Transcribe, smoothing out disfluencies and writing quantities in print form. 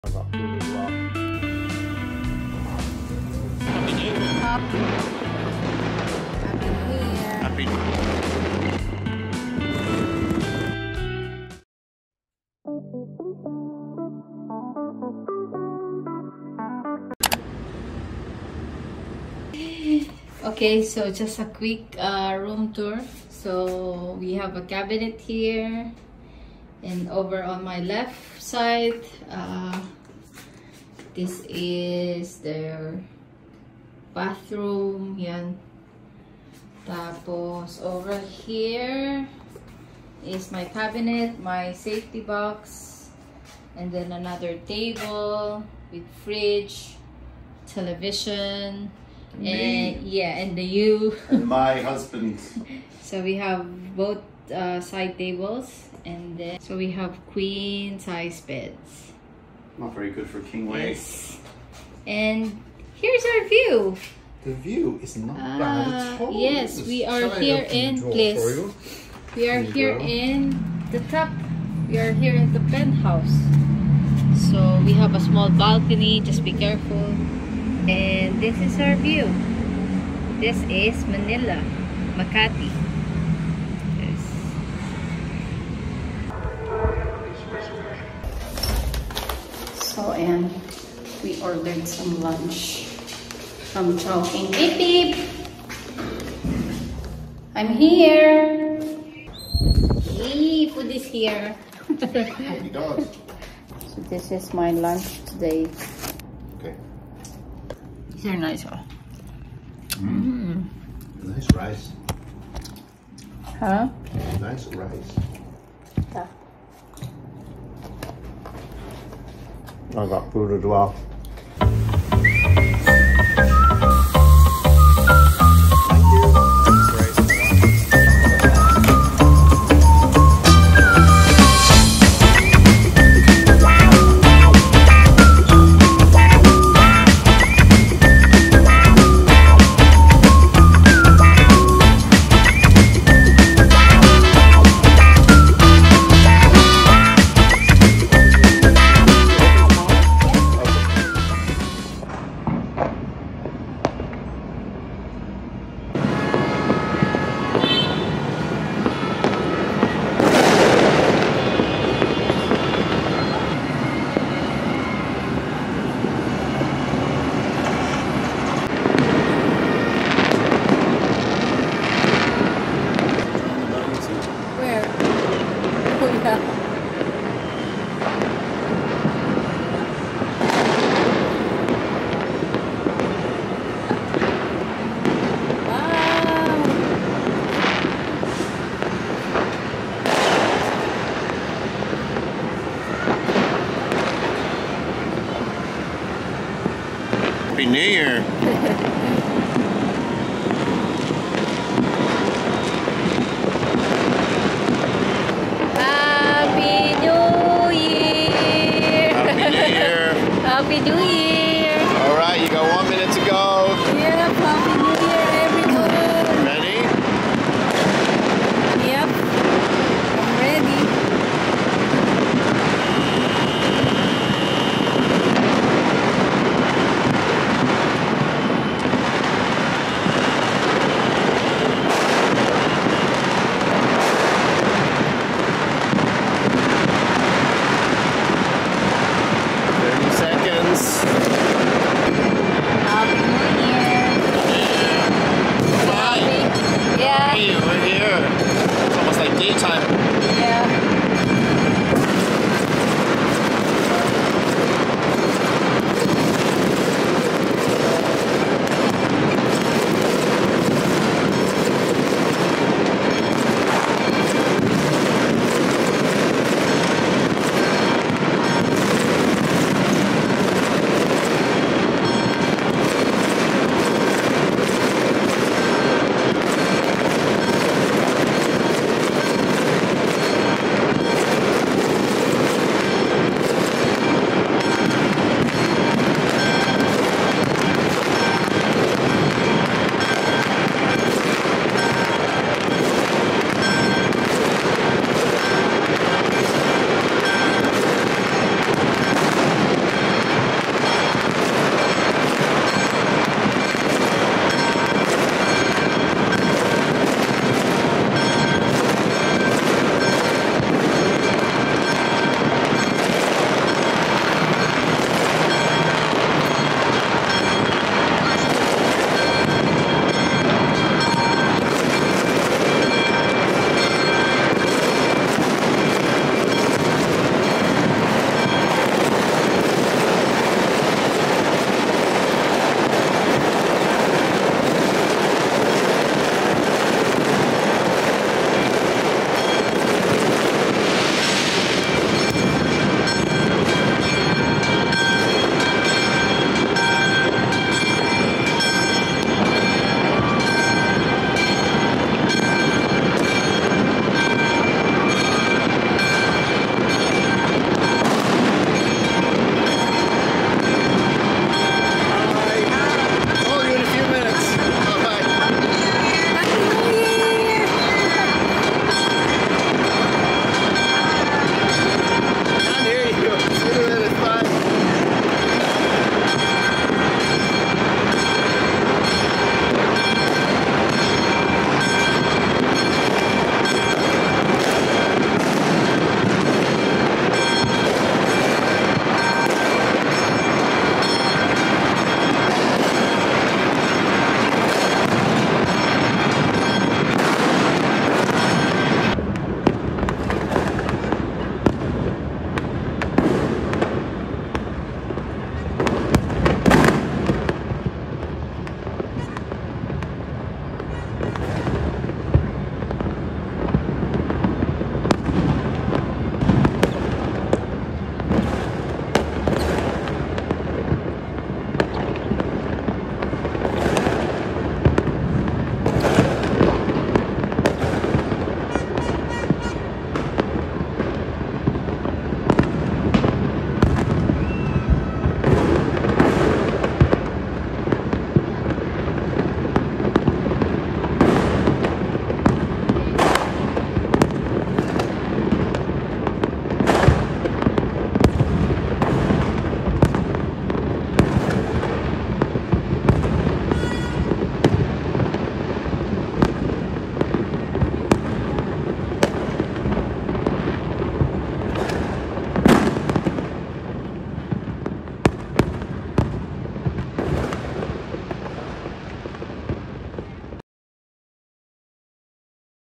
I got food as well. Happy New Year. Happy New Year. Happy New Year. Okay, so just a quick room tour. So we have a cabinet here, and over on my left side, this is their bathroom. Yan. Tapos over here is my cabinet, my safety box, and then another table with fridge, television, and yeah, and the U. And my husband. So we have both side tables, and then so we have queen size beds. Not very good for king weight. Yes. And here's our view. The view is not bad at all. Yes, we are here in place. We are here in the top. We are here in the penthouse. So we have a small balcony. Just be careful. And this is our view. This is Manila, Makati. Yes. So, and we ordered some lunch from Chowking. Beep beep! I'm here! Hey, food is here. Oh my god. So this is my lunch today. Okay. These are nice, huh? Nice rice. Huh? Nice rice. Yeah. I got food as well. Where? Oh, yeah. Happy New Year. Happy New Year! Happy New Year. Happy New Year!